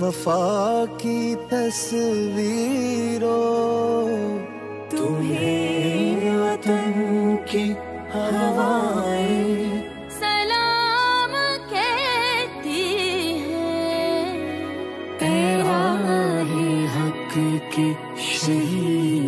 वफा की तस्वीरों, तुम्हें वतन की हवाएं सलाम कहती है। ए राहे हक के शहीद